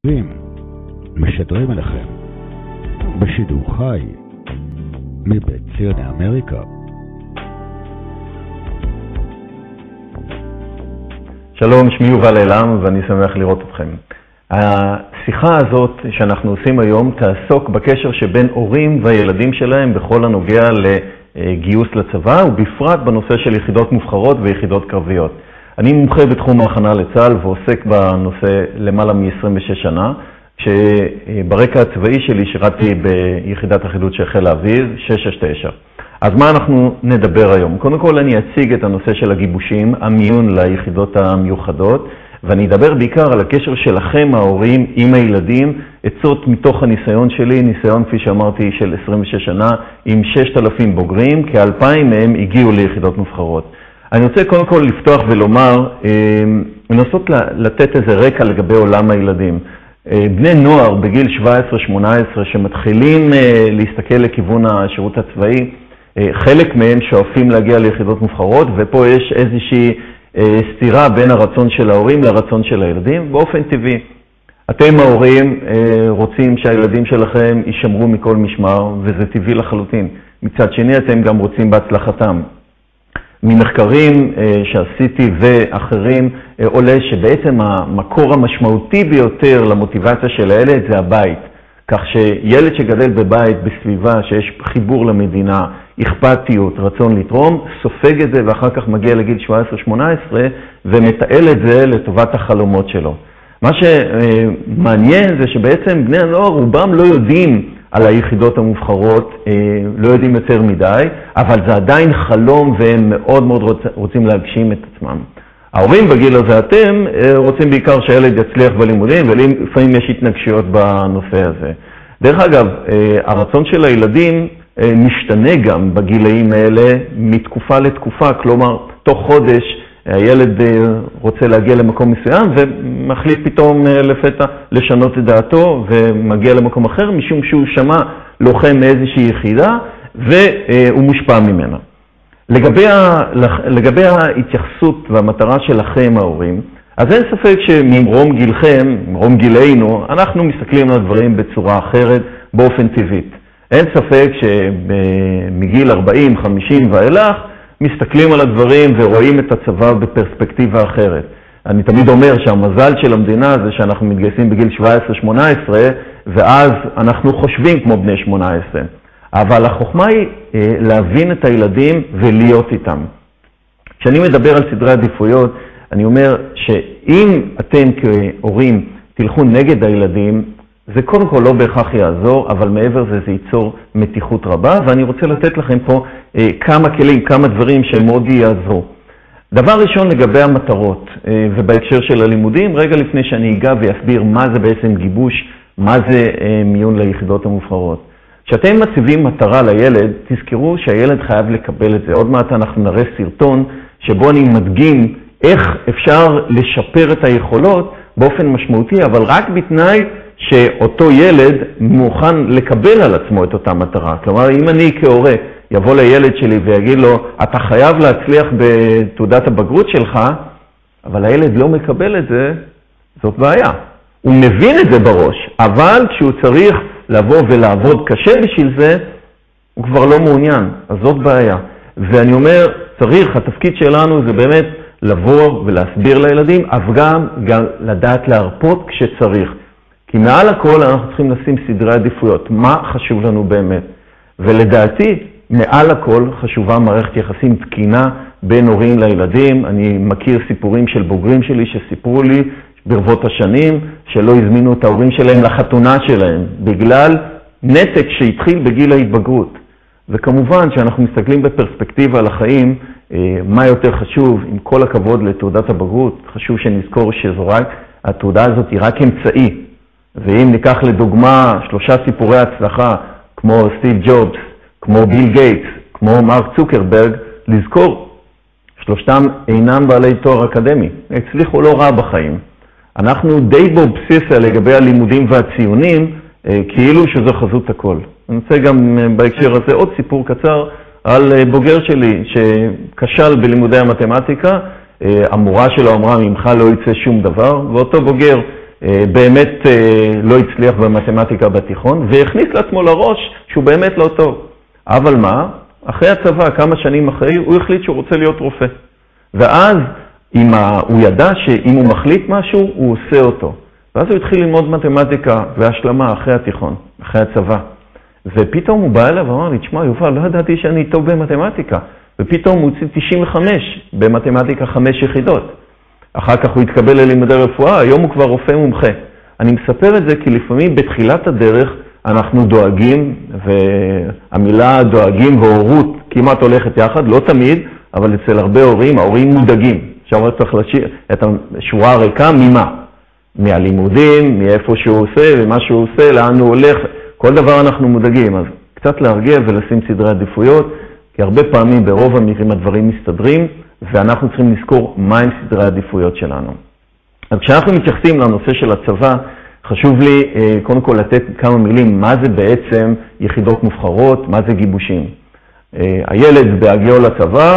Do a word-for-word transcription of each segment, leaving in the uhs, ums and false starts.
משדרים אליכם בשידור חי מבית ציוני אמריקה. שלום, שמי יובל אלם ואני שמח לראות אתכם. השיחה הזאת שאנחנו עושים היום תעסוק בקשר שבין הורים והילדים שלהם בכל הנוגע לגיוס לצבא, ובפרט בנושא של יחידות מובחרות ויחידות קרביות. אני מומחה בתחום ההכנה לצה"ל ועוסק בנושא למעלה מ-עשרים ושש שנה, שברקע הצבאי שלי שירתתי ביחידת החידוד של חיל האוויר שש שש תשע. אז מה אנחנו נדבר היום? קודם כל אני אציג את הנושא של הגיבושים, המיון ליחידות המיוחדות, ואני אדבר בעיקר על הקשר שלכם ההורים עם הילדים, עצות מתוך הניסיון שלי, ניסיון כפי שאמרתי של עשרים ושש שנה, עם ששת אלפים בוגרים, כאלפיים מהם הגיעו ליחידות מובחרות. אני רוצה קודם כל לפתוח ולומר, לנסות לתת איזה רקע לגבי עולם הילדים. בני נוער בגיל שבע עשרה שמונה עשרה שמתחילים להסתכל לכיוון השירות הצבאי, חלק מהם שואפים להגיע ליחידות מובחרות, ופה יש איזושהי סתירה בין הרצון של ההורים לרצון של הילדים, באופן טבעי. אתם ההורים רוצים שהילדים שלכם יישמרו מכל משמר, וזה טבעי לחלוטין. מצד שני אתם גם רוצים בהצלחתם. ממחקרים שעשיתי ואחרים עולה שבעצם המקור המשמעותי ביותר למוטיבציה של הילד זה הבית. כך שילד שגדל בבית בסביבה שיש חיבור למדינה, אכפתיות, רצון לתרום, סופג את זה ואחר כך מגיע לגיל שבע עשרה שמונה עשרה ומתעל את זה לטובת החלומות שלו. מה שמעניין זה שבעצם בני הנוער רובם לא יודעים על היחידות המובחרות, לא יודעים יותר מדי, אבל זה עדיין חלום והם מאוד מאוד רוצים להגשים את עצמם. ההורים בגיל הזה אתם רוצים בעיקר שהילד יצליח בלימודים, ולפעמים יש התנגשויות בנושא הזה. דרך אגב, הרצון של הילדים משתנה גם בגילאים האלה מתקופה לתקופה, כלומר תוך חודש הילד רוצה להגיע למקום מסוים ומחליט פתאום לפתע לשנות את דעתו ומגיע למקום אחר משום שהוא שמע לוחם מאיזושהי יחידה והוא מושפע ממנה. לגבי, ה... לגבי ההתייחסות והמטרה שלכם ההורים, אז אין ספק שממרום גילכם, ממרום גילנו, אנחנו מסתכלים על הדברים בצורה אחרת באופן טבעית. אין ספק שמגיל ארבעים חמישים ואילך מסתכלים על הדברים ורואים את הצבא בפרספקטיבה אחרת. אני תמיד אומר שהמזל של המדינה זה שאנחנו מתגייסים בגיל שבע עשרה שמונה עשרה ואז אנחנו חושבים כמו בני שמונה עשרה. אבל החוכמה היא להבין את הילדים ולהיות איתם. כשאני מדבר על סדרי עדיפויות, אני אומר שאם אתם כהורים תלכו נגד הילדים, זה קודם כל לא בהכרח יעזור, אבל מעבר זה זה ייצור מתיחות רבה, ואני רוצה לתת לכם פה אה, כמה כלים, כמה דברים שמאוד יעזרו. דבר ראשון לגבי המטרות, אה, ובהקשר של הלימודים, רגע לפני שאני אגע ויסביר מה זה בעצם גיבוש, מה זה אה, מיון ליחידות המובחרות. כשאתם מציבים מטרה לילד, תזכרו שהילד חייב לקבל את זה. עוד מעט אנחנו נראה סרטון שבו אני מדגים איך אפשר לשפר את היכולות באופן משמעותי, אבל רק בתנאי שאותו ילד מוכן לקבל על עצמו את אותה מטרה. כלומר, אם אני כהורה יבוא לילד שלי ויגיד לו, אתה חייב להצליח בתעודת הבגרות שלך, אבל הילד לא מקבל את זה, זאת בעיה. הוא מבין את זה בראש, אבל כשהוא צריך לבוא ולעבוד קשה בשביל זה, הוא כבר לא מעוניין. אז זאת בעיה. ואני אומר, צריך, התפקיד שלנו זה באמת לבוא ולהסביר לילדים, אבל גם, גם לדעת להרפות כשצריך. כי מעל הכל אנחנו צריכים לשים סדרי עדיפויות. מה חשוב לנו באמת? ולדעתי, מעל הכל חשובה מערכת יחסים תקינה בין הורים לילדים. אני מכיר סיפורים של בוגרים שלי שסיפרו לי ברבות השנים שלא הזמינו את ההורים שלהם לחתונה שלהם, בגלל נתק שהתחיל בגיל ההתבגרות. וכמובן שאנחנו מסתכלים בפרספקטיבה על החיים, מה יותר חשוב, עם כל הכבוד לתעודת הבגרות, חשוב שנזכור שזו רק, התעודה הזאת היא רק אמצעי. ואם ניקח לדוגמה שלושה סיפורי הצלחה, כמו סטיב ג'ובס, כמו ביל גייטס, כמו מרק צוקרברג, לזכור, שלושתם אינם בעלי תואר אקדמי, הצליחו לא רע בחיים. אנחנו די באובססיה לגבי הלימודים והציונים, כאילו שזו חזות הכל. אני רוצה גם בהקשר הזה עוד סיפור קצר על בוגר שלי שכשל בלימודי המתמטיקה, המורה שלו אמרה, ממך לא יצא שום דבר, ואותו בוגר באמת לא הצליח במתמטיקה בתיכון, והכניס לעצמו לראש שהוא באמת לא טוב. אבל מה? אחרי הצבא, כמה שנים אחרי, הוא החליט שהוא רוצה להיות רופא. ואז ה... הוא ידע שאם הוא מחליט משהו, הוא עושה אותו. ואז הוא התחיל ללמוד מתמטיקה והשלמה אחרי התיכון, אחרי הצבא. ופתאום הוא בא אליו ואמר לי, תשמע, יובל, לא ידעתי שאני טוב במתמטיקה. ופתאום הוא הוציא תשעים וחמש במתמטיקה חמש יחידות. אחר כך הוא התקבל ללימודי רפואה, היום הוא כבר רופא מומחה. אני מספר את זה כי לפעמים בתחילת הדרך אנחנו דואגים, והמילה דואגים והורות כמעט הולכת יחד, לא תמיד, אבל אצל הרבה הורים, ההורים מודאגים. עכשיו צריך להשאיר את השורה הריקה ממה? מהלימודים, מאיפה שהוא עושה ומה שהוא עושה, לאן הוא הולך, כל דבר אנחנו מודאגים. אז קצת להרגיע ולשים סדרי עדיפויות, כי הרבה פעמים ברוב המקרים הדברים מסתדרים, ואנחנו צריכים לזכור מהם סדרי העדיפויות שלנו. אז כשאנחנו מתייחסים לנושא של הצבא, חשוב לי קודם כל לתת כמה מילים מה זה בעצם יחידות מובחרות, מה זה גיבושים. הילד בהגיעו לצבא,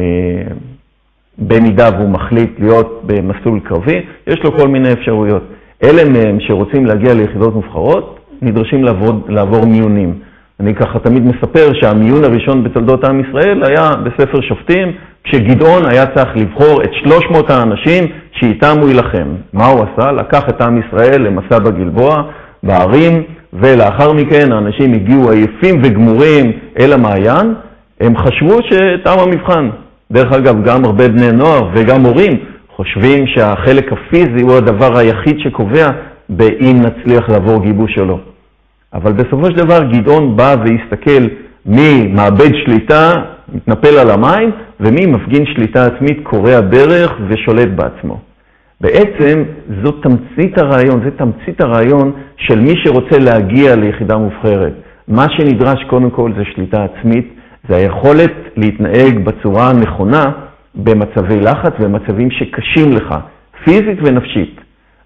במידה והוא מחליט להיות במסלול קרבי, יש לו כל מיני אפשרויות. אלה מהם שרוצים להגיע ליחידות מובחרות, נדרשים לעבור, לעבור מיונים. אני ככה תמיד מספר שהמיון הראשון בתולדות עם ישראל היה בספר שופטים, כשגדעון היה צריך לבחור את שלוש מאות האנשים שאיתם הוא ילחם. מה הוא עשה? לקח את עם ישראל למסע בגלבוע, בערים, ולאחר מכן האנשים הגיעו עייפים וגמורים אל המעיין, הם חשבו שתם המבחן. דרך אגב, גם הרבה בני נוער וגם הורים חושבים שהחלק הפיזי הוא הדבר היחיד שקובע באם נצליח לעבור גיבוש שלו. אבל בסופו של דבר גדעון בא והסתכל מי מאבד שליטה, מתנפל על המים, ומי מפגין שליטה עצמית, קורע ברך ושולט בעצמו. בעצם זו תמצית הרעיון, זה תמצית הרעיון של מי שרוצה להגיע ליחידה מובחרת. מה שנדרש קודם כל זה שליטה עצמית, זה היכולת להתנהג בצורה הנכונה במצבי לחץ ומצבים שקשים לך, פיזית ונפשית.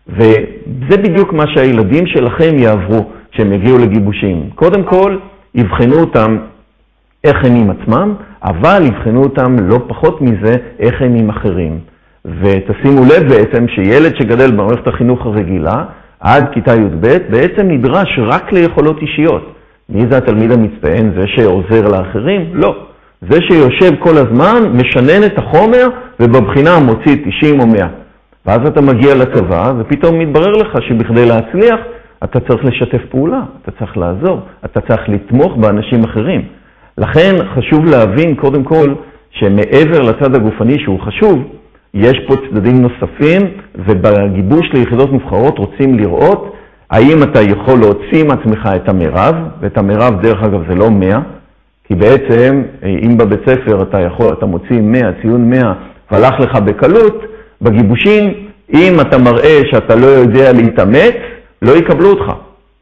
וזה בדיוק מה שהילדים שלכם יעברו כשהם יגיעו לגיבושים. קודם כל, יבחנו אותם איך הם עם עצמם, אבל יבחנו אותם לא פחות מזה איך הם עם אחרים. ותשימו לב בעצם שילד שגדל במערכת החינוך הרגילה, עד כיתה י' ב', בעצם נדרש רק ליכולות אישיות. מי זה התלמיד המצטיין? זה שעוזר לאחרים? לא. זה שיושב כל הזמן, משנן את החומר, ובבחינה מוציא תשעים או מאה. ואז אתה מגיע לצבא, ופתאום מתברר לך שבכדי להצליח, אתה צריך לשתף פעולה, אתה צריך לעזור, אתה צריך לתמוך באנשים אחרים. לכן חשוב להבין קודם כל שמעבר לצד הגופני שהוא חשוב, יש פה צדדים נוספים, ובגיבוש ליחידות מובחרות רוצים לראות האם אתה יכול להוציא מעצמך את המרב, ואת המרב דרך אגב זה לא מאה, כי בעצם אם בבית ספר אתה יכול, אתה מוציא מאה, ציון מאה, והלך לך בקלות, בגיבושים, אם אתה מראה שאתה לא יודע להתאמץ, לא יקבלו אותך.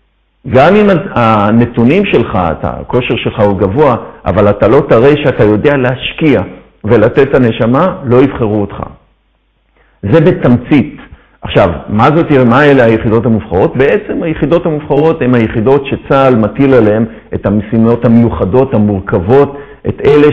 גם אם הנתונים שלך, הכושר שלך הוא גבוה, אבל אתה לא תראה שאתה יודע להשקיע ולתת את הנשמה, לא יבחרו אותך. זה בתמצית. עכשיו, מה זאת, מה אלה היחידות המובחרות? בעצם היחידות המובחרות הן היחידות שצה"ל מטיל עליהן את המשימות המיוחדות, המורכבות, את אלה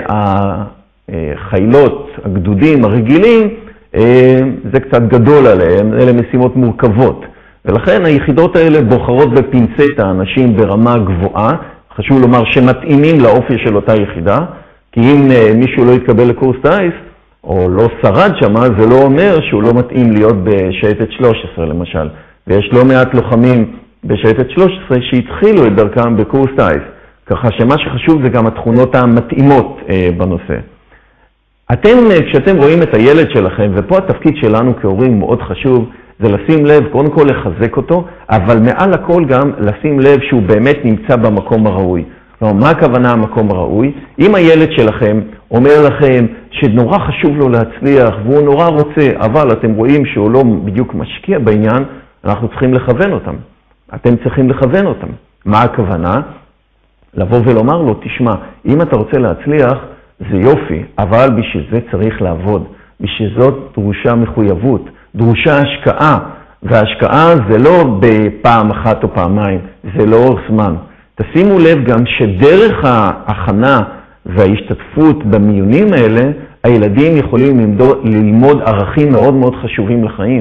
שהחיילות, הגדודים, הרגילים, זה קצת גדול עליהם, אלה משימות מורכבות. ולכן היחידות האלה בוחרות בפינצט האנשים ברמה גבוהה, חשוב לומר שמתאימים לאופי של אותה יחידה, כי אם מישהו לא יתקבל לקורס טייס, או לא שרד שמה, זה לא אומר שהוא לא מתאים להיות בשייטת שלוש עשרה למשל. ויש לא מעט לוחמים בשייטת שלוש עשרה שהתחילו את דרכם בקורס טייס, ככה שמה שחשוב זה גם התכונות המתאימות אה, בנושא. אתם, כשאתם רואים את הילד שלכם, ופה התפקיד שלנו כהורים מאוד חשוב, זה לשים לב, קודם כל לחזק אותו, אבל מעל הכל גם לשים לב שהוא באמת נמצא במקום הראוי. כלומר, מה הכוונה המקום הראוי? אם הילד שלכם אומר לכם שנורא חשוב לו להצליח, והוא נורא רוצה, אבל אתם רואים שהוא לא בדיוק משקיע בעניין, אנחנו צריכים לכוון אותם. אתם צריכים לכוון אותם. מה הכוונה? לבוא ולומר לו, תשמע, אם אתה רוצה להצליח, זה יופי, אבל בשביל זה צריך לעבוד. בשביל זאת דרושה מחויבות, דרושה השקעה, וההשקעה זה לא בפעם אחת או פעמיים, זה לא אורך זמן. תשימו לב גם שדרך ההכנה וההשתתפות במיונים האלה, הילדים יכולים ללמוד, ללמוד ערכים מאוד מאוד חשובים לחיים.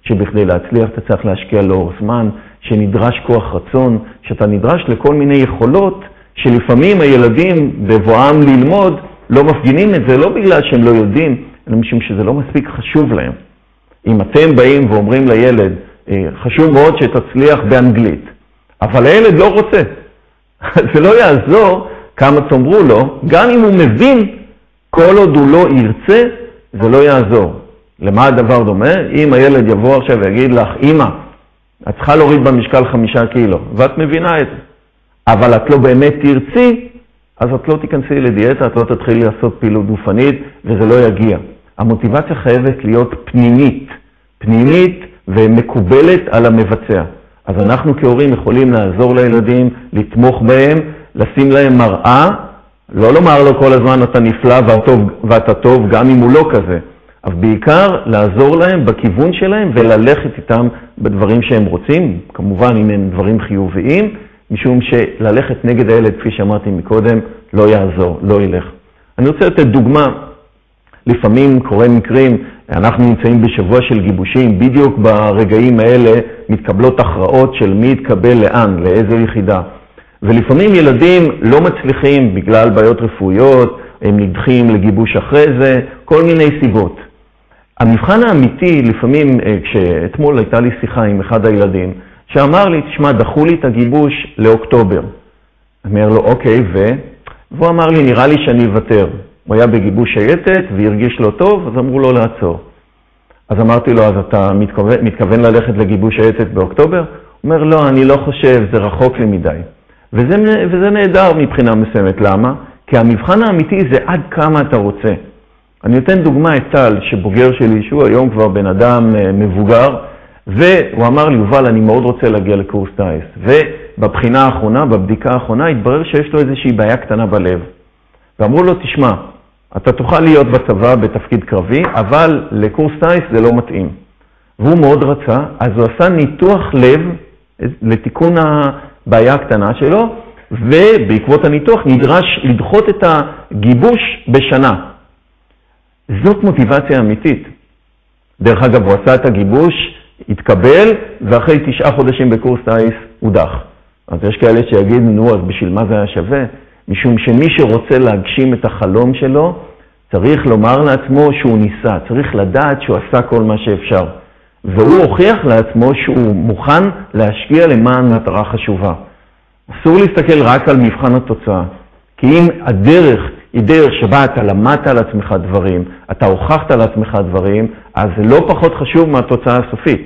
שבכדי להצליח אתה צריך להשקיע לאור זמן, שנדרש כוח רצון, שאתה נדרש לכל מיני יכולות שלפעמים הילדים בבואם ללמוד לא מפגינים את זה, לא בגלל שהם לא יודעים, אלא משום שזה לא מספיק חשוב להם. אם אתם באים ואומרים לילד, חשוב מאוד שתצליח באנגלית, אבל הילד לא רוצה, זה לא יעזור כמה תאמרו לו, גם אם הוא מבין, כל עוד הוא לא ירצה, זה לא יעזור. למה הדבר דומה? אם הילד יבוא עכשיו ויגיד לך, אמא, את צריכה להוריד במשקל חמישה קילו, ואת מבינה את זה, אבל את לא באמת תרצי, אז את לא תיכנסי לדיאטה, את לא תתחיל לעשות פעילות גופנית, וזה לא יגיע. המוטיבציה חייבת להיות פנימית, פנימית ומקובלת על המבצע. אז אנחנו כהורים יכולים לעזור לילדים, לתמוך בהם, לשים להם מראה, לא לומר לו כל הזמן אתה נפלא ואתה טוב, גם אם הוא לא כזה, אבל בעיקר לעזור להם בכיוון שלהם וללכת איתם בדברים שהם רוצים, כמובן אם הם דברים חיוביים, משום שללכת נגד הילד, כפי שאמרתי מקודם, לא יעזור, לא ילך. אני רוצה לתת דוגמה, לפעמים קורה מקרים, אנחנו נמצאים בשבוע של גיבושים, בדיוק ברגעים האלה מתקבלות הכרעות של מי יתקבל לאן, לאיזו יחידה. ולפעמים ילדים לא מצליחים בגלל בעיות רפואיות, הם נדחים לגיבוש אחרי זה, כל מיני סיבות. המבחן האמיתי, לפעמים, כשאתמול הייתה לי שיחה עם אחד הילדים, שאמר לי, תשמע, דחו לי את הגיבוש לאוקטובר. אמר לו, אוקיי, ו... והוא אמר לי, נראה לי שאני אוותר. הוא היה בגיבוש שייטת והרגיש לו טוב, אז אמרו לו לעצור. אז אמרתי לו, אז אתה מתכוון, מתכוון ללכת לגיבוש שייטת באוקטובר? הוא אומר, לא, אני לא חושב, זה רחוק לי מדי. וזה, וזה נהדר מבחינה מסוימת. למה? כי המבחן האמיתי זה עד כמה אתה רוצה. אני אתן דוגמה את טל, שבוגר שלי, שהוא היום כבר בן אדם מבוגר, והוא אמר לי, יובל, אני מאוד רוצה להגיע לקורס טייס. ובבחינה האחרונה, בבדיקה האחרונה, התברר שיש לו איזושהי בעיה קטנה בלב. ואמרו לו, תשמע, אתה תוכל להיות בצבא בתפקיד קרבי, אבל לקורס טייס זה לא מתאים. והוא מאוד רצה, אז הוא עשה ניתוח לב לתיקון הבעיה הקטנה שלו, ובעקבות הניתוח נדרש לדחות את הגיבוש בשנה. זאת מוטיבציה אמיתית. דרך אגב, הוא עשה את הגיבוש, התקבל, ואחרי תשעה חודשים בקורס טייס הודח. אז יש כאלה שיגידו, נו, אז בשביל מה זה היה שווה? משום שמי שרוצה להגשים את החלום שלו, צריך לומר לעצמו שהוא ניסה, צריך לדעת שהוא עשה כל מה שאפשר. והוא הוכיח לעצמו שהוא מוכן להשקיע למען מטרה חשובה. אסור להסתכל רק על מבחן התוצאה, כי אם הדרך היא דרך שבה אתה למדת על עצמך דברים, אתה הוכחת על עצמך דברים, אז זה לא פחות חשוב מהתוצאה הסופית.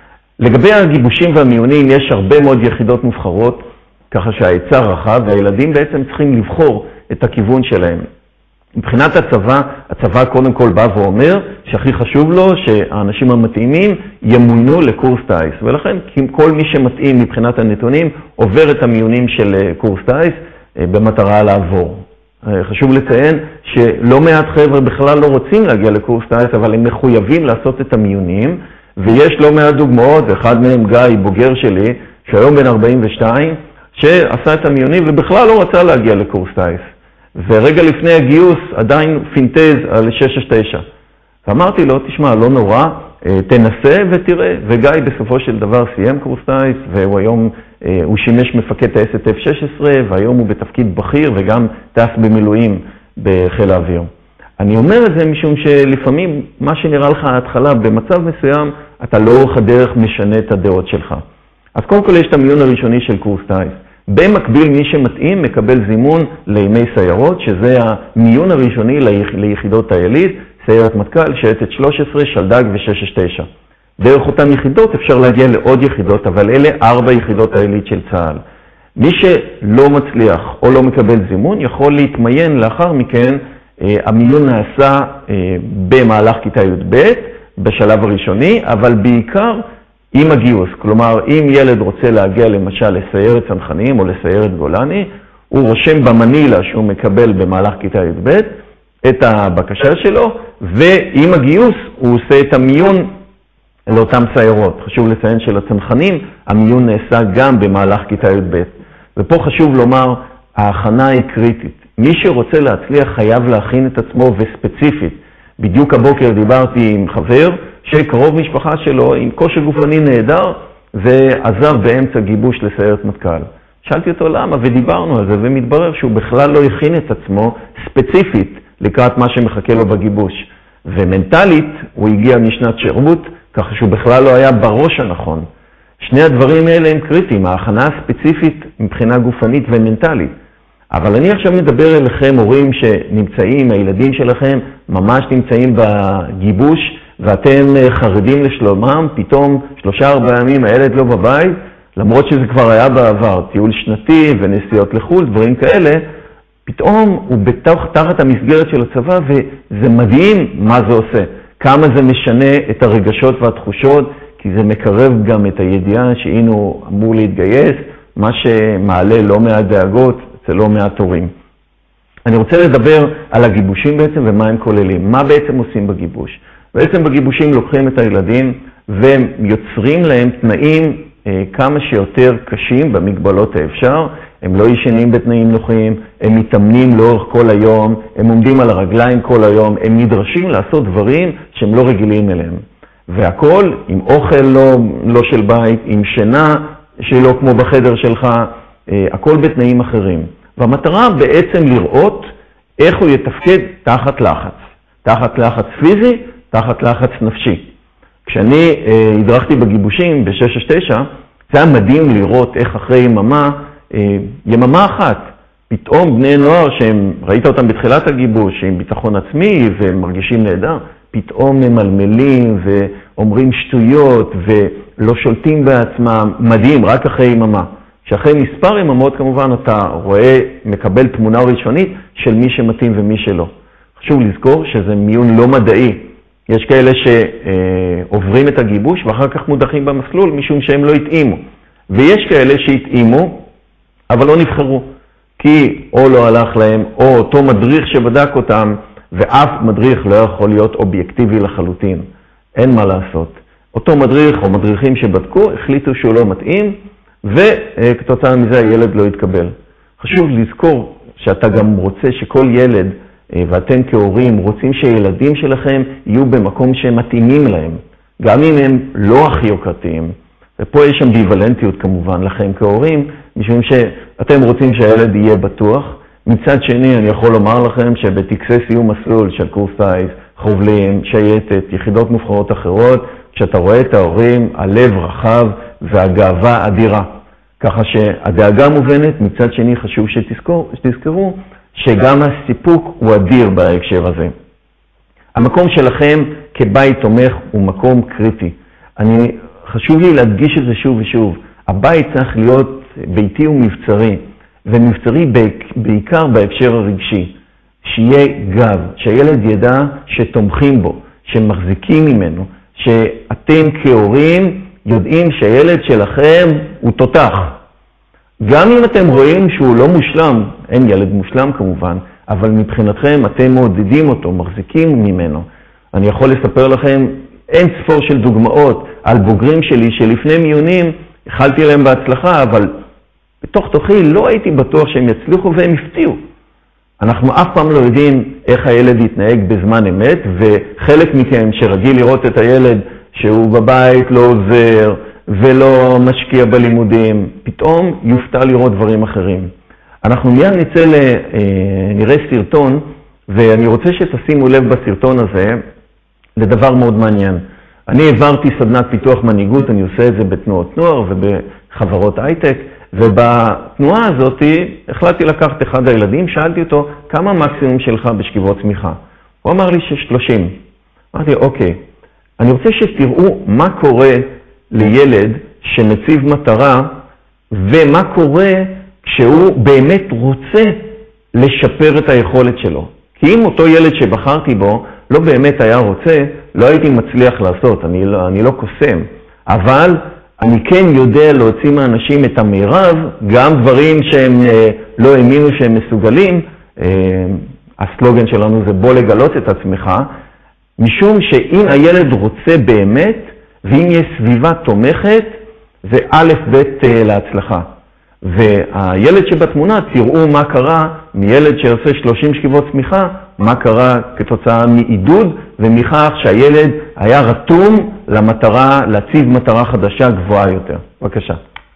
לגבי הגיבושים והמיונים יש הרבה מאוד יחידות מובחרות, ככה שההיצע רחב, והילדים בעצם צריכים לבחור את הכיוון שלהם. מבחינת הצבא, הצבא קודם כל בא ואומר שהכי חשוב לו שהאנשים המתאימים ימונו לקורס טייס, ולכן כל מי שמתאים מבחינת הנתונים עובר את המיונים של קורס טייס במטרה לעבור. חשוב לציין שלא מעט חבר'ה בכלל לא רוצים להגיע לקורס טייס, אבל הם מחויבים לעשות את המיונים, ויש לא מעט דוגמאות, אחד מהם גיא, בוגר שלי, שהיום בן ארבעים ושתיים, שעשה את המיונים ובכלל לא רצה להגיע לקורס טייס. ורגע לפני הגיוס עדיין פינטז על שש שש תשע. ואמרתי לו, תשמע, לא נורא, תנסה ותראה. וגיא בסופו של דבר סיים קורס טייס, והוא היום, הוא שימש מפקד טייסת אף שש עשרה, והיום הוא בתפקיד בכיר וגם טס במילואים בחיל האוויר. אני אומר את זה משום שלפעמים מה שנראה לך ההתחלה במצב מסוים, אתה לאורך הדרך משנה את הדעות שלך. אז קודם כל יש את המיון הראשוני של קורס טייס. במקביל מי שמתאים מקבל זימון לימי סיירות, שזה המיון הראשוני ליחידות העילית, סיירת מטכ"ל, שייטת שלוש עשרה, שלדג ו-שש שש תשע. דרך אותן יחידות אפשר להגיע לעוד יחידות, אבל אלה ארבע יחידות העילית של צה"ל. מי שלא מצליח או לא מקבל זימון יכול להתמיין לאחר מכן, המיון נעשה במהלך כיתה י"ב בשלב הראשוני, אבל בעיקר עם הגיוס. כלומר, אם ילד רוצה להגיע למשל לסיירת צנחנים או לסיירת גולני, הוא רושם במנילה שהוא מקבל במהלך כיתה י"ב את הבקשה שלו, ועם הגיוס הוא עושה את המיון לאותם סיירות. חשוב לציין שלצנחנים המיון נעשה גם במהלך כיתה י"ב. ופה חשוב לומר, ההכנה היא קריטית. מי שרוצה להצליח חייב להכין את עצמו וספציפית. בדיוק הבוקר דיברתי עם חבר שקרוב משפחה שלו עם כושר גופני נהדר, ועזב באמצע גיבוש לסיירת מטכ"ל. שאלתי אותו למה, ודיברנו על זה, ומתברר שהוא בכלל לא הכין את עצמו ספציפית לקראת מה שמחכה לו בגיבוש. ומנטלית הוא הגיע משנת שירות, ככה שהוא בכלל לא היה בראש הנכון. שני הדברים האלה הם קריטיים, ההכנה הספציפית מבחינה גופנית ומנטלית. אבל אני עכשיו מדבר אליכם, הורים שנמצאים, הילדים שלכם ממש נמצאים בגיבוש, ואתם חרדים לשלומם, פתאום שלושה ארבעה ימים הילד לא בבית, למרות שזה כבר היה בעבר, טיול שנתי ונסיעות לחו"ל, דברים כאלה, פתאום הוא בתוך תחת המסגרת של הצבא, וזה מדהים מה זה עושה. כמה זה משנה את הרגשות והתחושות, כי זה מקרב גם את הידיעה שהנה הוא אמור להתגייס, מה שמעלה לא מעט דאגות אצל לא מעט הורים. אני רוצה לדבר על הגיבושים בעצם ומה הם כוללים. מה בעצם עושים בגיבוש? בעצם בגיבושים לוקחים את הילדים ויוצרים להם תנאים אה, כמה שיותר קשים במגבלות האפשר. הם לא ישנים בתנאים נוחים, הם מתאמנים לאורך כל היום, הם עומדים על הרגליים כל היום, הם נדרשים לעשות דברים שהם לא רגילים אליהם. והכל עם אוכל לא, לא של בית, עם שינה שלא כמו בחדר שלך, אה, הכל בתנאים אחרים. והמטרה בעצם לראות איך הוא יתפקד תחת לחץ. תחת לחץ פיזי, תחת לחץ נפשי. כשאני אה, הדרכתי בגיבושים ב-שש שש תשע, זה היה מדהים לראות איך אחרי יממה, אה, יממה אחת, פתאום בני נוער שהם, ראית אותם בתחילת הגיבוש, עם ביטחון עצמי ומרגישים נהדר, פתאום הם מלמלים ואומרים שטויות ולא שולטים בעצמם, מדהים, רק אחרי יממה. שאחרי מספר יממות כמובן אתה רואה, מקבל תמונה ראשונית של מי שמתאים ומי שלא. חשוב לזכור שזה מיון לא מדעי. יש כאלה שעוברים את הגיבוש ואחר כך מודחים במסלול משום שהם לא התאימו. ויש כאלה שהתאימו אבל לא נבחרו. כי או לא הלך להם או אותו מדריך שבדק אותם, ואף מדריך לא יכול להיות אובייקטיבי לחלוטין. אין מה לעשות. אותו מדריך או מדריכים שבדקו החליטו שהוא לא מתאים, וכתוצאה מזה הילד לא יתקבל. חשוב לזכור שאתה גם רוצה שכל ילד, ואתם כהורים רוצים שילדים שלכם יהיו במקום שהם מתאימים להם, גם אם הם לא הכי יוקרתיים. ופה יש אמביוולנטיות כמובן לכם כהורים, משום שאתם רוצים שהילד יהיה בטוח. מצד שני אני יכול לומר לכם שבטקסי סיום מסלול של קורס טיס, חובלים, שייטת, יחידות מובחרות אחרות, כשאתה רואה את ההורים, הלב רחב והגאווה אדירה. ככה שהדאגה מובנת, מצד שני חשוב שתזכור, שתזכרו שגם הסיפוק הוא אדיר בהקשר הזה. המקום שלכם כבית תומך הוא מקום קריטי. אני, חשוב לי להדגיש את זה שוב ושוב. הבית צריך להיות ביתי ומבצרי, ומבצרי בעיקר בהקשר הרגשי. שיהיה גב, שהילד ידע שתומכים בו, שמחזיקים ממנו, שאתם כהורים יודעים שהילד שלכם הוא תותח. גם אם אתם רואים שהוא לא מושלם, אין ילד מושלם כמובן, אבל מבחינתכם אתם מעודדים אותו, מחזיקים ממנו. אני יכול לספר לכם אין ספור של דוגמאות על בוגרים שלי שלפני מיונים החלתי להם בהצלחה, אבל בתוך תוכי לא הייתי בטוח שהם יצליחו והם הפתיעו. אנחנו אף פעם לא יודעים איך הילד יתנהג בזמן אמת, וחלק מכם שרגיל לראות את הילד שהוא בבית לא עוזר ולא משקיע בלימודים, פתאום יופתע לראות דברים אחרים. אנחנו מיד נצא לנראה סרטון, ואני רוצה שתשימו לב בסרטון הזה לדבר מאוד מעניין. אני העברתי סדנת פיתוח מנהיגות, אני עושה את זה בתנועות נוער ובחברות הייטק, ובתנועה הזאת החלטתי לקחת אחד הילדים, שאלתי אותו כמה מקסימום שלך בשכיבות צמיחה. הוא אמר לי ש-שלושים. אמרתי, אוקיי, אני רוצה שתראו מה קורה לילד שמציב מטרה, ומה קורה כשהוא באמת רוצה לשפר את היכולת שלו. כי אם אותו ילד שבחרתי בו לא באמת היה רוצה, לא הייתי מצליח לעשות, אני לא, אני לא קוסם. אבל אני כן יודע להוציא מאנשים את המירב, גם דברים שהם לא האמינו שהם מסוגלים. הסלוגן שלנו זה בוא לגלות את עצמך, משום שאם הילד רוצה באמת, ואם יש סביבה תומכת, זה א' ב' להצלחה. והילד שבתמונה, תראו מה קרה מילד שעושה שלושים שכיבות צמיחה, מה קרה כתוצאה מעידוד ומכך שהילד היה רתום למטרה, להציב מטרה חדשה גבוהה יותר. בבקשה.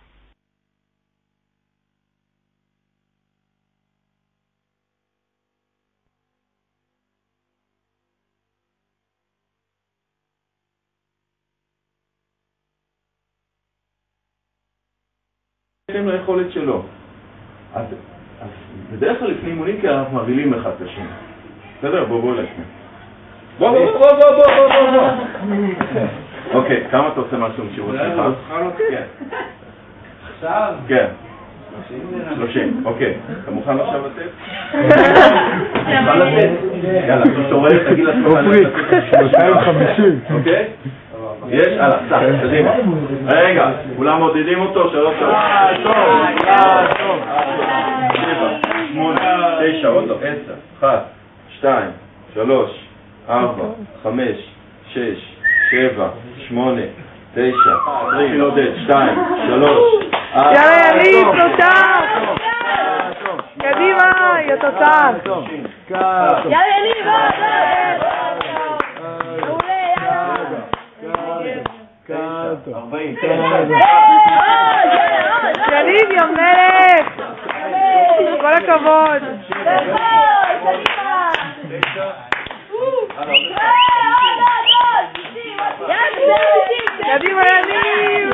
בהתאם ליכולת שלו. אז, אז בדרך כלל לפני אימונים כי אנחנו מבילים אחד את השני. בסדר? בוא בוא לעצמי. בוא בוא בוא בוא בוא בוא בוא בוא. אוקיי, כמה אתה עושה משהו משירות שלך? כן. עכשיו? כן. שלושים. אוקיי. אתה מוכן עכשיו לתת? מוכן לתת? יאללה, תתעורר, תגיד לעצמך. שלושים וחמישים. אוקיי? יש? הלאה, סע, קדימה. רגע, כולם מודדים אותו, שלוש שעות. טוב, טוב. שבע, שמונה, תשע, עוד לא, עשר, אחת, שתיים, שלוש, ארבע, חמש, שש, שבע, שמונה, תשע, עשרים, עודד, שתיים, שלוש, ארבע. יאללה יניב, תותח! קדימה, יא תותח! יאללה יניב, ארבעים. יניב, יא מלך! כל הכבוד! קדימה יניב!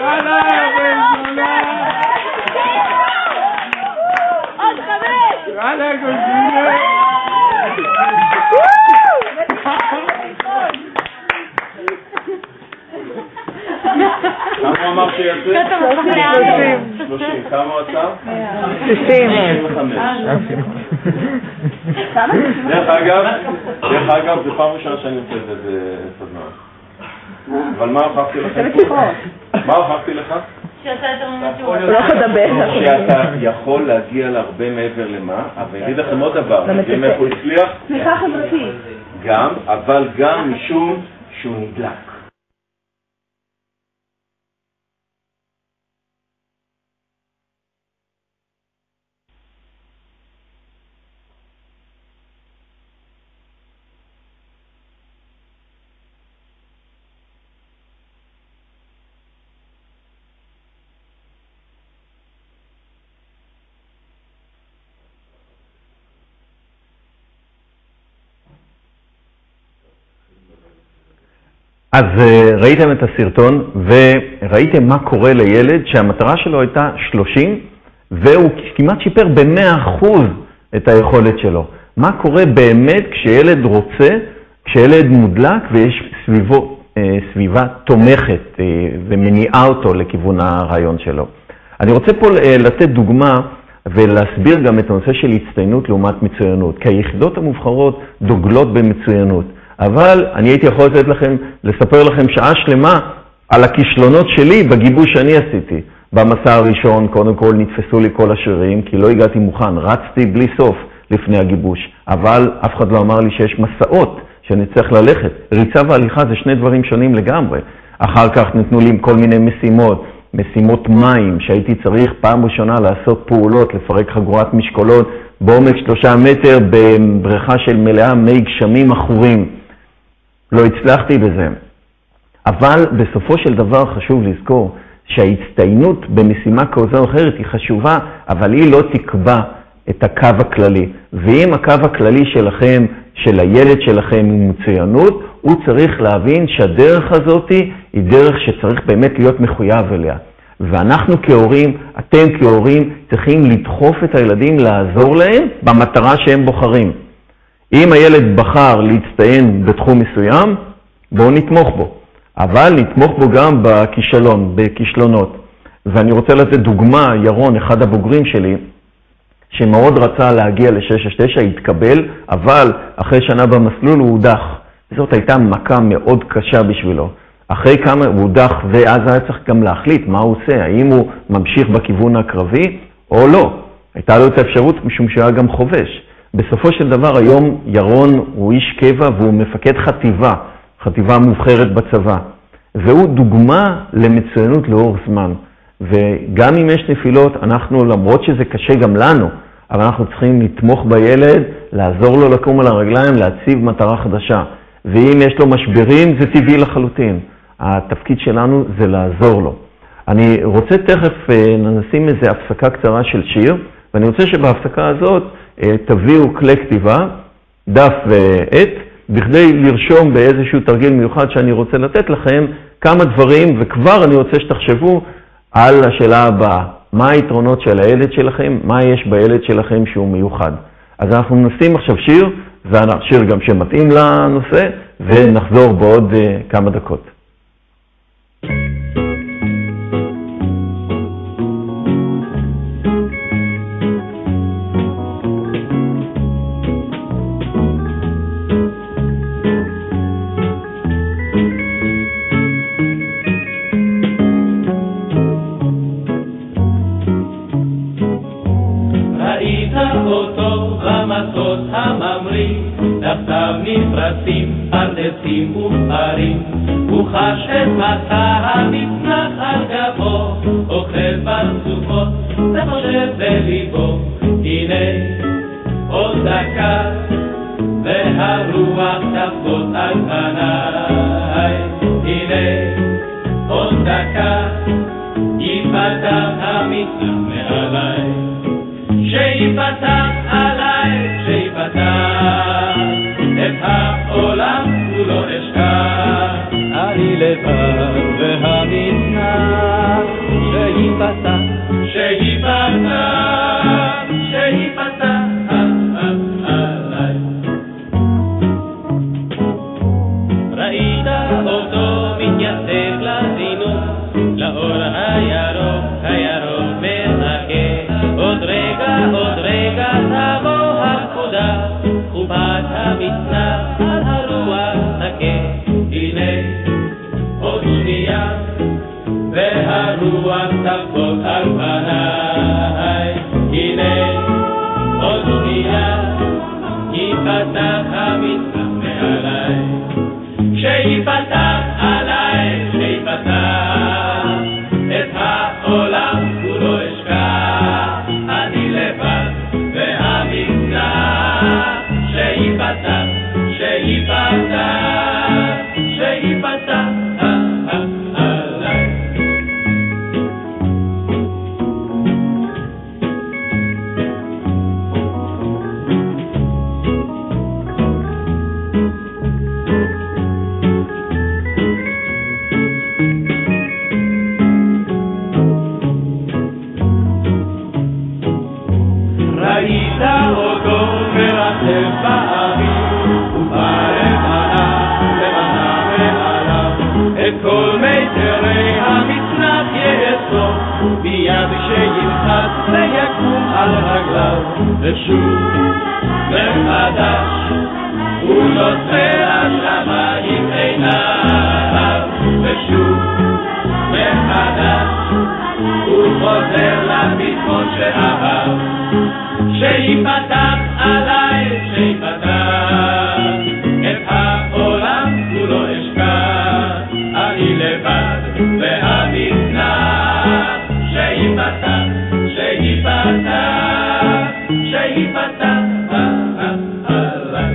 עוד חמש! יאללה גולגולה! כמה הוא אמר שיצא? שלושים. שלושים. כמה הוא עשה? שישים. שישים וחמש. דרך אגב, דרך אגב, זה פעם ראשונה שאני עושה את זה בסדנאות. אבל מה הוכחתי לך? מה הוכחתי לך? שאתה יותר ממה שהוא לא חדבר. שאתה יכול להגיע להרבה מעבר למה, אבל אני אגיד לכם עוד דבר, אם איך הוא הצליח? תמיכה חברתית. גם, אבל גם משום שהוא נדלק. אז ראיתם את הסרטון וראיתם מה קורה לילד שהמטרה שלו הייתה שלושים והוא כמעט שיפר ב-מאה אחוז את היכולת שלו. מה קורה באמת כשילד רוצה, כשילד מודלק ויש סביבו, סביבה תומכת ומניעה אותו לכיוון הרעיון שלו. אני רוצה פה לתת דוגמה ולהסביר גם את הנושא של הצטיינות לעומת מצוינות, כי היחידות המובחרות דוגלות במצוינות. אבל אני הייתי יכול לתת לכם, לספר לכם שעה שלמה על הכישלונות שלי בגיבוש שאני עשיתי. במסע הראשון, קודם כל נתפסו לי כל השרירים, כי לא הגעתי מוכן, רצתי בלי סוף לפני הגיבוש. אבל אף אחד לא אמר לי שיש מסעות שאני צריך ללכת. ריצה והליכה זה שני דברים שונים לגמרי. אחר כך נתנו לי כל מיני משימות, משימות מים, שהייתי צריך פעם ראשונה לעשות פעולות, לפרק חגורת משקולות, בעומק שלושה מטר בבריכה של מלאה מי גשמים אחורים. לא הצלחתי בזה. אבל בסופו של דבר חשוב לזכור שההצטיינות במשימה כזו או אחרת היא חשובה, אבל היא לא תקבע את הקו הכללי. ואם הקו הכללי שלכם, של הילד שלכם היא מצוינות, הוא צריך להבין שהדרך הזאת היא דרך שצריך באמת להיות מחויב אליה. ואנחנו כהורים, אתם כהורים, צריכים לדחוף את הילדים, לעזור להם במטרה שהם בוחרים. אם הילד בחר להצטיין בתחום מסוים, בואו נתמוך בו. אבל נתמוך בו גם בכישלון, בכישלונות. ואני רוצה לתת דוגמה, ירון, אחד הבוגרים שלי, שמאוד רצה להגיע ל-שש שש תשע, התקבל, אבל אחרי שנה במסלול הוא הודח. זאת הייתה מכה מאוד קשה בשבילו. אחרי כמה הוא הודח, ואז היה צריך גם להחליט מה הוא עושה, האם הוא ממשיך בכיוון הקרבי או לא. הייתה לו את האפשרות משום שהיה גם חובש. בסופו של דבר היום ירון הוא איש קבע והוא מפקד חטיבה, חטיבה מובחרת בצבא. והוא דוגמה למצוינות לאורך זמן. וגם אם יש נפילות, אנחנו, למרות שזה קשה גם לנו, אבל אנחנו צריכים לתמוך בילד, לעזור לו לקום על הרגליים, להציב מטרה חדשה. ואם יש לו משברים, זה טבעי לחלוטין. התפקיד שלנו זה לעזור לו. אני רוצה תכף נשים איזו הפסקה קצרה של שיר, ואני רוצה שבהפסקה הזאת תביאו כלי כתיבה, דף ועט, בכדי לרשום באיזשהו תרגיל מיוחד שאני רוצה לתת לכם כמה דברים, וכבר אני רוצה שתחשבו על השאלה הבאה. מה היתרונות של הילד שלכם? מה יש בילד שלכם שהוא מיוחד? אז אנחנו נשים עכשיו שיר, זה שיר גם שמתאים לנושא, ונחזור בעוד כמה דקות. פרדסים ופרים, הוא חש את מסע המצנח על גבו, אוכל ברצופות, וחושב בליבו, הנה עוד דקה, והרוח תפקוד על פניי, הנה עוד דקה, יפתח המצנח מעליי, שיפתח עליי, שיפתח את העולם כולו אשכח, אני לבד והמצנח שיפתח, שיפתח, שיפתח עליי. ראית אותו מתייצב לזינוק, לאור הירוק, הירוק מחכה, עוד רגע, עוד רגע תבוא הפקודה, חובת המצנח על הרוח נקה, הנה עוד שנייה, והרוח תפקוד על פניי, הנה עוד שנייה, יפתח המצנח מעליי, שיפתח עליי, שיפתח את העולם כולו אשכח, אני לבד והמצנח שיפתח, שיפתח, שיפתח עליי. ראית אותו מרחב באוויר, את כל מיתרי המצנח יאסוף, מיד שינחת ויקום על רגליו, ושוב מחדש הוא נושא השמיים עיניו, ושוב מחדש הוא חוזר לפתחון שאהב, שיפתח עליי, שיפתח את העולם כולו אשכח, אני לבד והמצנח שיפתח, שיפתח, שיפתח עליי.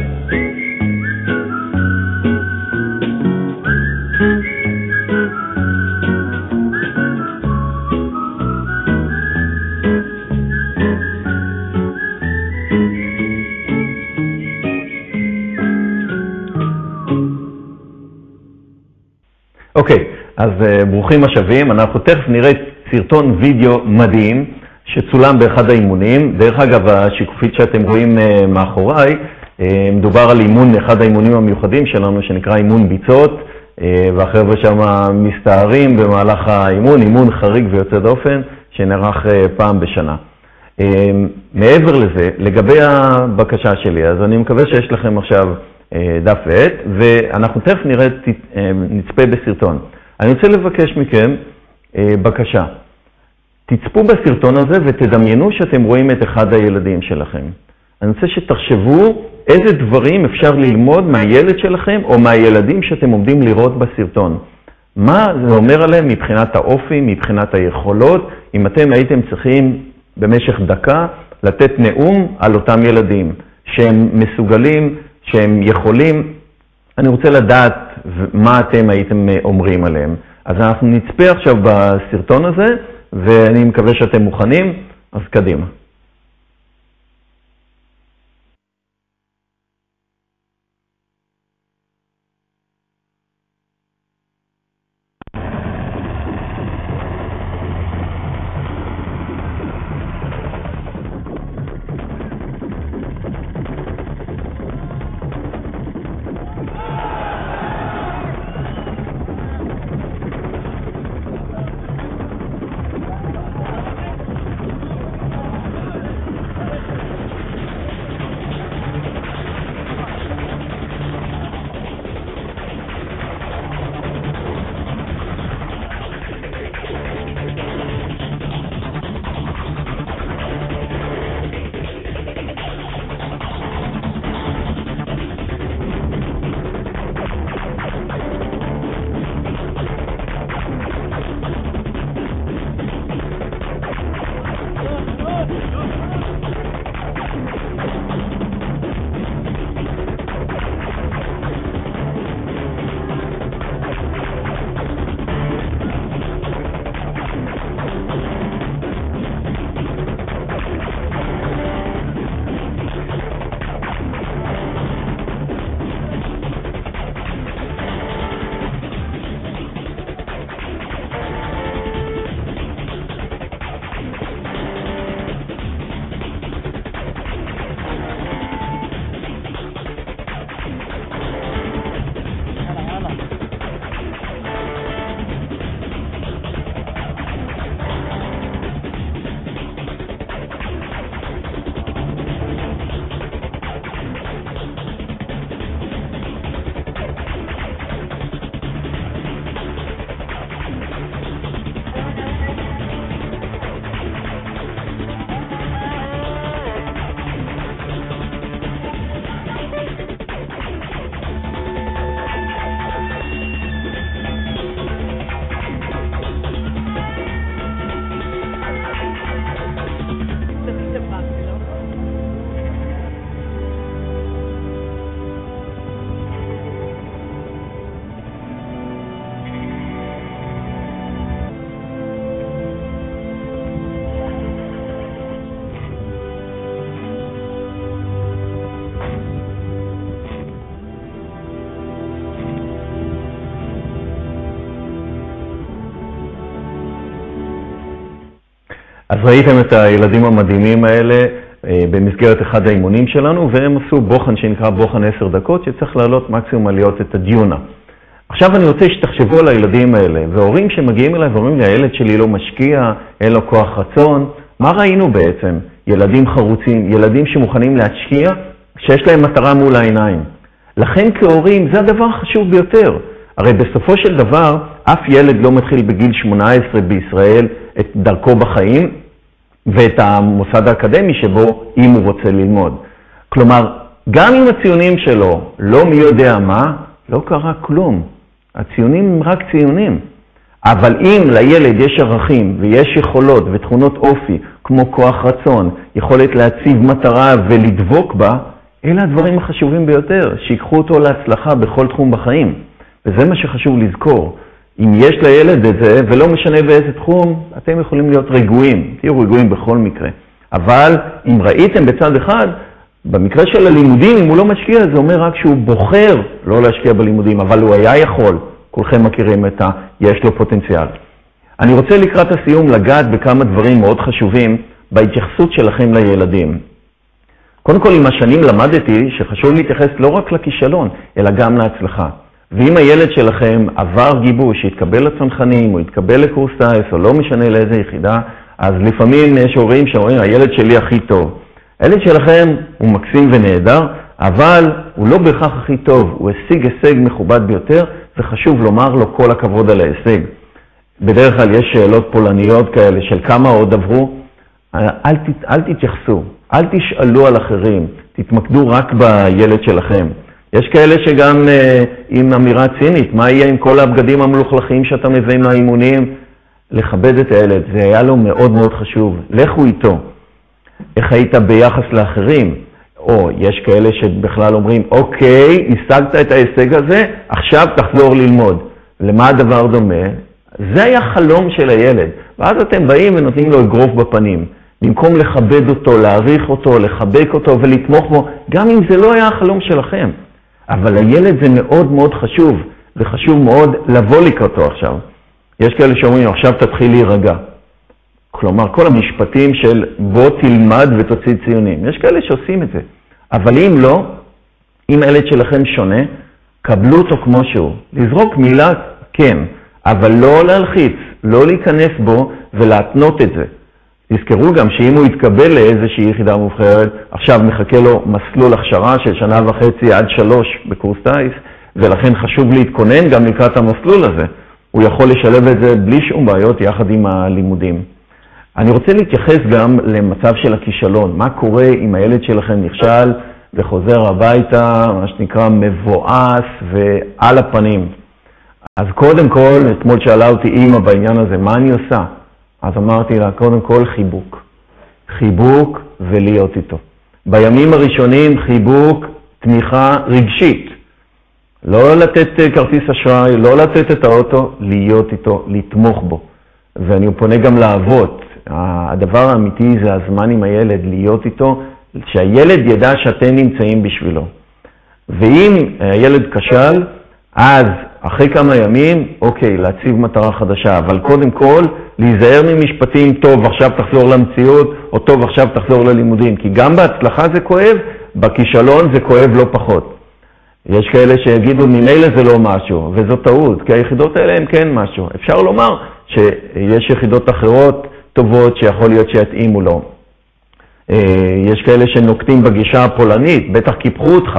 אוקיי, אז ברוכים השבים. אנחנו תכף נראה סרטון וידאו מדהים שצולם באחד האימונים. דרך אגב, השיקופית שאתם רואים מאחוריי, מדובר על אימון, אחד האימונים המיוחדים שלנו שנקרא אימון ביצות, והחבר'ה שם מסתערים במהלך האימון, אימון חריג ויוצא דופן שנערך פעם בשנה. מעבר לזה, לגבי הבקשה שלי, אז אני מקווה שיש לכם עכשיו דף ועט, ואנחנו תכף נראה, נצפה בסרטון. אני רוצה לבקש מכם בקשה. תצפו בסרטון הזה ותדמיינו שאתם רואים את אחד הילדים שלכם. אני רוצה שתחשבו איזה דברים אפשר ללמוד מהילד שלכם או מהילדים שאתם עומדים לראות בסרטון. מה זה אומר עליהם מבחינת האופי, מבחינת היכולות, אם אתם הייתם צריכים במשך דקה לתת נאום על אותם ילדים. שהם מסוגלים, שהם יכולים. אני רוצה לדעת מה אתם הייתם אומרים עליהם. אז אנחנו נצפה עכשיו בסרטון הזה, ואני מקווה שאתם מוכנים, אז קדימה. אז ראיתם את הילדים המדהימים האלה במסגרת אחד האימונים שלנו, והם עשו בוחן שנקרא בוחן עשר דקות, שצריך לעלות מקסימום עליות את הדיונה. עכשיו אני רוצה שתחשבו על הילדים האלה, והורים שמגיעים אליי ואומרים לי, הילד שלי לא משקיע, אין לו כוח רצון. מה ראינו בעצם? ילדים חרוצים, ילדים שמוכנים להשקיע, שיש להם מטרה מול העיניים. לכן כהורים זה הדבר החשוב ביותר. הרי בסופו של דבר, אף ילד לא מתחיל בגיל שמונה עשרה בישראל את דרכו בחיים, ואת המוסד האקדמי שבו אם הוא רוצה ללמוד. כלומר, גם אם הציונים שלו לא מי יודע מה, לא קרה כלום. הציונים הם רק ציונים. אבל אם לילד יש ערכים ויש יכולות ותכונות אופי, כמו כוח רצון, יכולת להציב מטרה ולדבוק בה, אלה הדברים החשובים ביותר, שיקחו אותו להצלחה בכל תחום בחיים. וזה מה שחשוב לזכור. אם יש לילד את זה, ולא משנה באיזה תחום, אתם יכולים להיות רגועים. תהיו רגועים בכל מקרה. אבל אם ראיתם בצד אחד, במקרה של הלימודים, אם הוא לא משקיע, זה אומר רק שהוא בוחר לא להשקיע בלימודים, אבל הוא היה יכול. כולכם מכירים את ה... יש לו פוטנציאל. אני רוצה לקראת הסיום לגעת בכמה דברים מאוד חשובים בהתייחסות שלכם לילדים. קודם כל, עם השנים למדתי שחשוב להתייחס לא רק לכישלון, אלא גם להצלחה. ואם הילד שלכם עבר גיבוש, יתקבל לצנחנים, או יתקבל לקורס טייס, או לא משנה לאיזה יחידה, אז לפעמים יש הורים שאומרים, הילד שלי הכי טוב. הילד שלכם הוא מקסים ונהדר, אבל הוא לא בהכרח הכי טוב, הוא השיג הישג מכובד ביותר, וחשוב לומר לו כל הכבוד על ההישג. בדרך כלל יש שאלות פולניות כאלה של כמה עוד עברו, אל, ת, אל תתייחסו, אל תשאלו על אחרים, תתמקדו רק בילד שלכם. יש כאלה שגם אה, עם אמירה צינית, מה יהיה עם כל הבגדים המלוכלכים שאתם מביאים לאימונים? לכבד את הילד, זה היה לו מאוד מאוד חשוב. לכו איתו. איך היית ביחס לאחרים? או יש כאלה שבכלל אומרים, אוקיי, השגת את ההישג הזה, עכשיו תחזור ללמוד. למה הדבר דומה? זה היה חלום של הילד, ואז אתם באים ונותנים לו אגרוף בפנים. במקום לכבד אותו, להעריך אותו, לחבק אותו ולתמוך בו, גם אם זה לא היה החלום שלכם. אבל הילד זה מאוד מאוד חשוב, וחשוב מאוד לבוא לקראתו עכשיו. יש כאלה שאומרים, עכשיו תתחיל להירגע. כלומר, כל המשפטים של בוא תלמד ותוציא ציונים. יש כאלה שעושים את זה. אבל אם לא, אם הילד שלכם שונה, קבלו אותו כמו שהוא. לזרוק מילה, כן, אבל לא להלחיץ, לא להיכנס בו ולהתנות את זה. תזכרו גם שאם הוא יתקבל לאיזושהי יחידה מובחרת, עכשיו מחכה לו מסלול הכשרה של שנה וחצי עד שלוש בקורס טייס, ולכן חשוב להתכונן גם לקראת המסלול הזה. הוא יכול לשלב את זה בלי שום בעיות יחד עם הלימודים. אני רוצה להתייחס גם למצב של הכישלון. מה קורה אם הילד שלכם נכשל וחוזר הביתה, מה שנקרא מבואס ועל הפנים? אז קודם כל, אתמול שאלה אותי אמא בעניין הזה, מה אני עושה? אז אמרתי לה, קודם כל חיבוק. חיבוק ולהיות איתו. בימים הראשונים חיבוק, תמיכה רגשית. לא לתת כרטיס אשראי, לא לתת את האוטו, להיות איתו, לתמוך בו. ואני פונה גם לאבות. הדבר האמיתי זה הזמן עם הילד, להיות איתו, שהילד ידע שאתם נמצאים בשבילו. ואם הילד כשל, אז אחרי כמה ימים, אוקיי, להציב מטרה חדשה, אבל קודם כל, להיזהר ממשפטים, טוב, עכשיו תחזור למציאות, או טוב, עכשיו תחזור ללימודים, כי גם בהצלחה זה כואב, בכישלון זה כואב לא פחות. יש כאלה שיגידו, ממילא זה לא משהו, וזו טעות, כי היחידות האלה הן כן משהו. אפשר לומר שיש יחידות אחרות טובות שיכול להיות שיתאימו לו. יש כאלה שנוקטים בגישה הפולנית, בטח קיפחו אותך.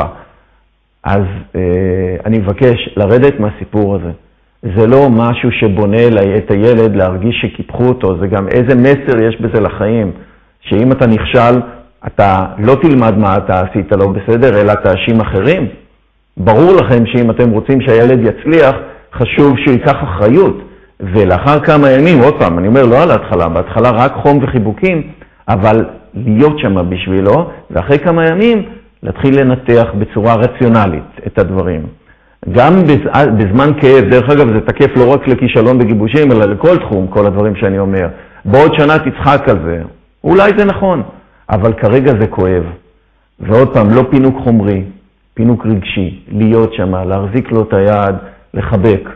אז אני מבקש לרדת מהסיפור הזה. זה לא משהו שבונה את הילד להרגיש שקיפחו אותו, זה גם איזה מסר יש בזה לחיים, שאם אתה נכשל, אתה לא תלמד מה אתה עשית לא בסדר, אלא תאשים אחרים. ברור לכם שאם אתם רוצים שהילד יצליח, חשוב שהוא ייקח אחריות. ולאחר כמה ימים, עוד פעם, אני אומר לא על ההתחלה, בהתחלה רק חום וחיבוקים, אבל להיות שם בשבילו, ואחרי כמה ימים להתחיל לנתח בצורה רציונלית את הדברים. גם בזמן כאב, דרך אגב, זה תקף לא רק לכישלון בגיבושים, אלא לכל תחום, כל הדברים שאני אומר. בעוד שנה תצחק על זה. אולי זה נכון, אבל כרגע זה כואב. ועוד פעם, לא פינוק חומרי, פינוק רגשי, להיות שם, להחזיק לו את היד, לחבק.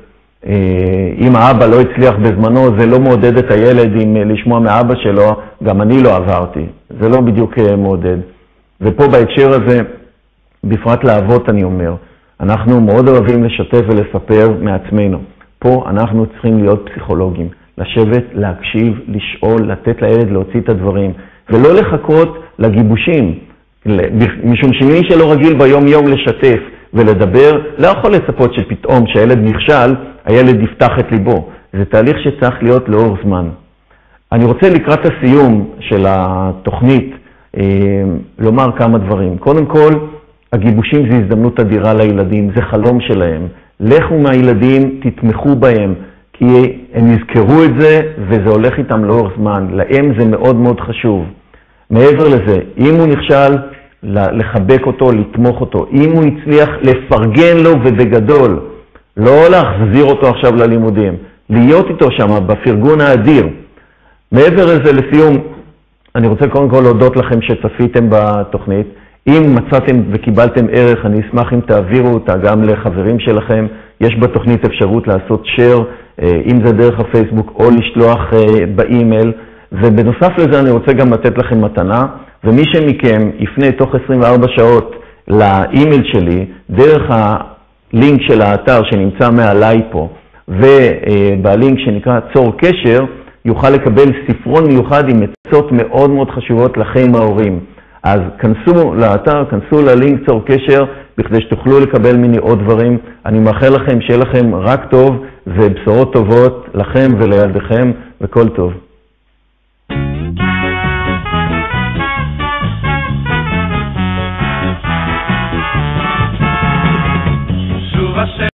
אם האבא לא הצליח בזמנו, זה לא מעודד את הילד עם לשמוע מאבא שלו, גם אני לא עברתי. זה לא בדיוק מעודד. ופה בהקשר הזה, בפרט לאבות אני אומר, אנחנו מאוד אוהבים לשתף ולספר מעצמנו. פה אנחנו צריכים להיות פסיכולוגים, לשבת, להקשיב, לשאול, לתת לילד להוציא את הדברים, ולא לחכות לגיבושים, משום שמי שלא רגיל ביום יום לשתף ולדבר, לא יכול לצפות שפתאום שהילד נכשל, הילד יפתח את ליבו. זה תהליך שצריך להיות לאור זמן. אני רוצה לקראת הסיום של התוכנית לומר כמה דברים. קודם כל, הגיבושים זה הזדמנות אדירה לילדים, זה חלום שלהם. לכו מהילדים, תתמכו בהם, כי הם יזכרו את זה וזה הולך איתם לאור זמן. להם זה מאוד מאוד חשוב. מעבר לזה, אם הוא נכשל, לחבק אותו, לתמוך אותו. אם הוא הצליח, לפרגן לו ובגדול. לא להחזיר אותו עכשיו ללימודים. להיות איתו שם בפרגון האדיר. מעבר לזה, לסיום, אני רוצה קודם כל להודות לכם שצפיתם בתוכנית. אם מצאתם וקיבלתם ערך, אני אשמח אם תעבירו אותה גם לחברים שלכם. יש בתוכנית אפשרות לעשות share, אם זה דרך הפייסבוק, או לשלוח באימייל. ובנוסף לזה אני רוצה גם לתת לכם מתנה, ומי שמכם יפנה תוך עשרים וארבע שעות לאימייל שלי, דרך הלינק של האתר שנמצא מעליי פה, ובלינק שנקרא צור קשר, יוכל לקבל ספרון מיוחד עם עצות מאוד מאוד חשובות לכם ההורים. אז כנסו לאתר, כנסו ללינק צור קשר, בכדי שתוכלו לקבל מיני עוד דברים. אני מאחל לכם שיהיה לכם רק טוב ובשורות טובות לכם ולילדיכם, וכל טוב.